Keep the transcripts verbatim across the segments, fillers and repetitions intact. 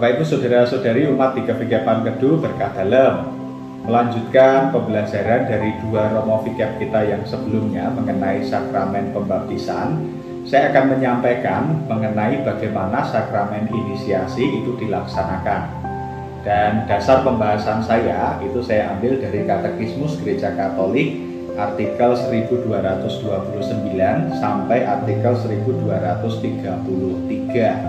Bapak Ibu Saudara-saudari umat di G V K Pangkedu berkah dalem. Melanjutkan pembelajaran dari dua Romo Vikep kita yang sebelumnya mengenai sakramen pembaptisan, saya akan menyampaikan mengenai bagaimana sakramen inisiasi itu dilaksanakan. Dan dasar pembahasan saya itu saya ambil dari Katekismus Gereja Katolik artikel seribu dua ratus dua puluh sembilan sampai artikel seribu dua ratus tiga puluh tiga.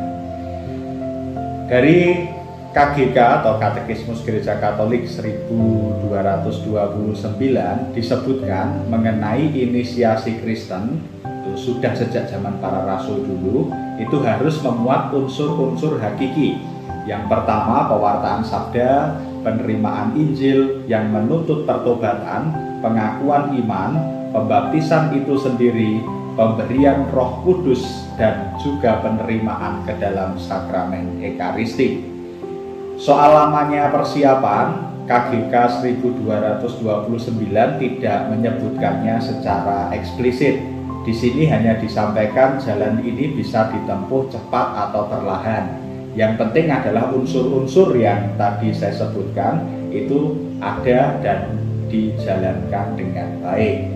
Dari K G K atau Katekismus Gereja Katolik seribu dua ratus dua puluh sembilan disebutkan mengenai inisiasi Kristen itu sudah sejak zaman para rasul dulu itu harus memuat unsur-unsur hakiki. Yang pertama pewartaan sabda, penerimaan Injil yang menuntut pertobatan, pengakuan iman, pembaptisan itu sendiri, pemberian Roh Kudus dan juga penerimaan ke dalam sakramen Ekaristi. Soal lamanya persiapan, K G K seribu dua ratus dua puluh sembilan tidak menyebutkannya secara eksplisit. Di sini hanya disampaikan jalan ini bisa ditempuh cepat atau perlahan. Yang penting adalah unsur-unsur yang tadi saya sebutkan itu ada dan dijalankan dengan baik.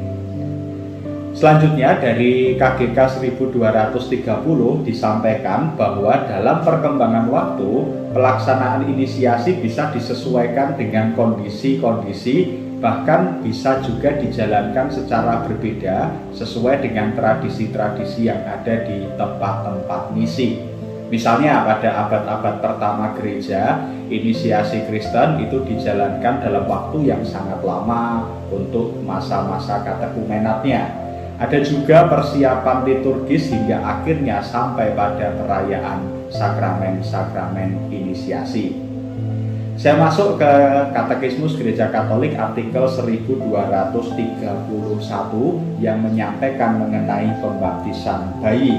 Selanjutnya dari K G K seribu dua ratus tiga puluh disampaikan bahwa dalam perkembangan waktu pelaksanaan inisiasi bisa disesuaikan dengan kondisi-kondisi, bahkan bisa juga dijalankan secara berbeda sesuai dengan tradisi-tradisi yang ada di tempat-tempat misi. Misalnya pada abad-abad pertama gereja, inisiasi Kristen itu dijalankan dalam waktu yang sangat lama untuk masa-masa katekumenatnya. Ada juga persiapan liturgis hingga akhirnya sampai pada perayaan sakramen-sakramen inisiasi. Saya masuk ke Katekismus Gereja Katolik artikel seribu dua ratus tiga puluh satu yang menyampaikan mengenai pembaptisan bayi.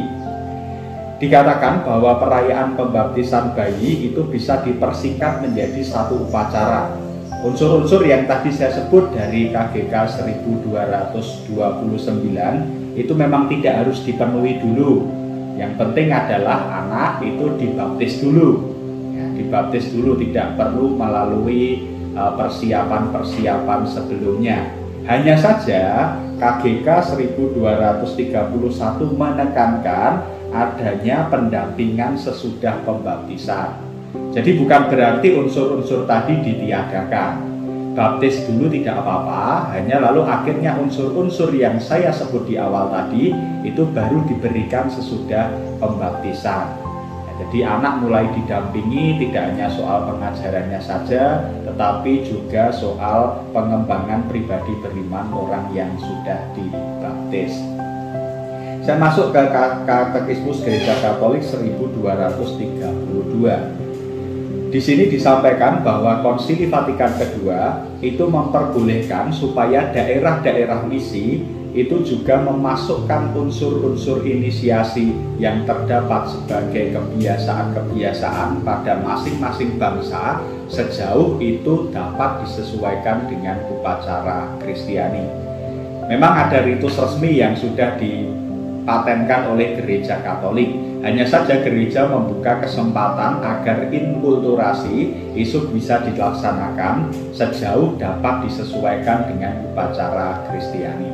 Dikatakan bahwa perayaan pembaptisan bayi itu bisa dipersingkat menjadi satu upacara. Unsur-unsur yang tadi saya sebut dari K G K seribu dua ratus dua puluh sembilan itu memang tidak harus dipenuhi dulu. Yang penting adalah anak itu dibaptis dulu. Ya, dibaptis dulu, tidak perlu melalui persiapan-persiapan uh, sebelumnya. Hanya saja K G K seribu dua ratus tiga puluh satu menekankan adanya pendampingan sesudah pembaptisan. Jadi bukan berarti unsur-unsur tadi ditiadakan. Baptis dulu tidak apa-apa, hanya lalu akhirnya unsur-unsur yang saya sebut di awal tadi itu baru diberikan sesudah pembaptisan. Nah, jadi anak mulai didampingi tidak hanya soal pengajarannya saja, tetapi juga soal pengembangan pribadi beriman orang yang sudah dibaptis. Saya masuk ke Katekismus Gereja Katolik seribu dua ratus tiga puluh dua. Di sini disampaikan bahwa Konsili Vatikan kedua itu memperbolehkan supaya daerah-daerah misi itu juga memasukkan unsur-unsur inisiasi yang terdapat sebagai kebiasaan-kebiasaan pada masing-masing bangsa sejauh itu dapat disesuaikan dengan upacara Kristiani. Memang ada ritus resmi yang sudah dipatenkan oleh Gereja Katolik. Hanya saja gereja membuka kesempatan agar inkulturasi isu bisa dilaksanakan sejauh dapat disesuaikan dengan upacara Kristiani.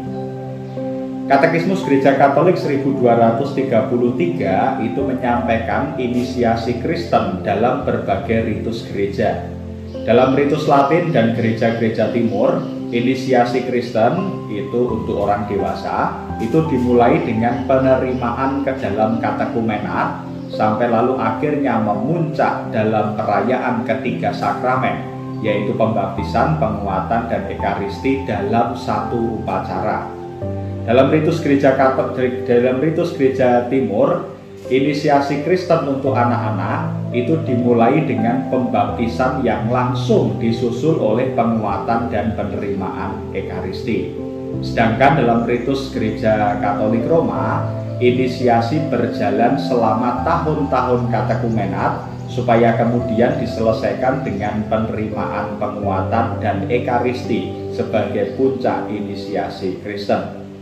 Katekismus Gereja Katolik seribu dua ratus tiga puluh tiga itu menyampaikan inisiasi Kristen dalam berbagai ritus gereja. Dalam ritus Latin dan gereja-gereja Timur, inisiasi Kristen itu untuk orang dewasa itu dimulai dengan penerimaan ke dalam katekumenat sampai lalu akhirnya memuncak dalam perayaan ketiga sakramen, yaitu pembaptisan, penguatan, dan Ekaristi dalam satu upacara. Dalam ritus gereja Katolik, dalam ritus gereja Timur, inisiasi Kristen untuk anak-anak itu dimulai dengan pembaptisan yang langsung disusul oleh penguatan dan penerimaan Ekaristi. Sedangkan dalam ritus Gereja Katolik Roma, inisiasi berjalan selama tahun-tahun katekumenat supaya kemudian diselesaikan dengan penerimaan penguatan dan Ekaristi sebagai puncak inisiasi Kristen.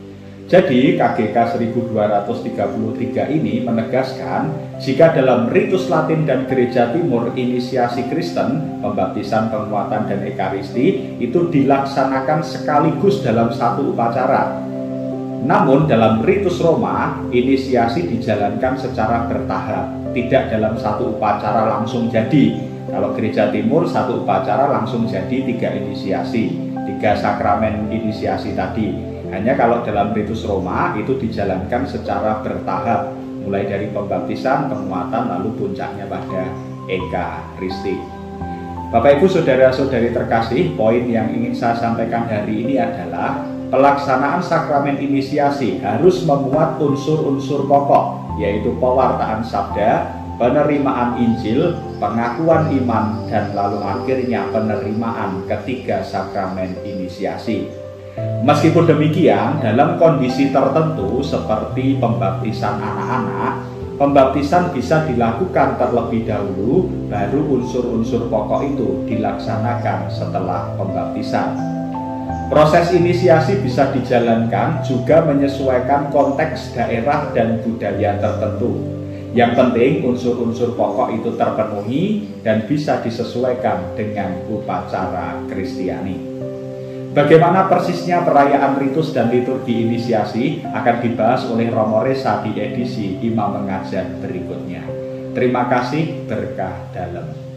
Jadi K G K seribu dua ratus tiga puluh tiga ini menegaskan jika dalam ritus Latin dan Gereja Timur inisiasi Kristen, pembaptisan, penguatan, dan ekaristi itu dilaksanakan sekaligus dalam satu upacara. Namun dalam ritus Roma, inisiasi dijalankan secara bertahap, tidak dalam satu upacara langsung jadi. Kalau Gereja Timur satu upacara langsung jadi tiga inisiasi, tiga sakramen inisiasi tadi. Hanya kalau dalam ritus Roma itu dijalankan secara bertahap, mulai dari pembaptisan, penguatan, lalu puncaknya pada ekaristi. Bapak Ibu saudara-saudari terkasih, poin yang ingin saya sampaikan hari ini adalah pelaksanaan sakramen inisiasi harus memuat unsur-unsur pokok, yaitu pewartaan sabda, penerimaan Injil, pengakuan iman, dan lalu akhirnya penerimaan ketiga sakramen inisiasi. Meskipun demikian, dalam kondisi tertentu seperti pembaptisan anak-anak, pembaptisan bisa dilakukan terlebih dahulu, baru unsur-unsur pokok itu dilaksanakan setelah pembaptisan. Proses inisiasi bisa dijalankan juga menyesuaikan konteks daerah dan budaya tertentu. Yang penting unsur-unsur pokok itu terpenuhi dan bisa disesuaikan dengan upacara Kristiani. Bagaimana persisnya perayaan ritus dan liturgi inisiasi akan dibahas oleh Romo Resa di edisi Imam Mengajar berikutnya. Terima kasih, berkah dalam.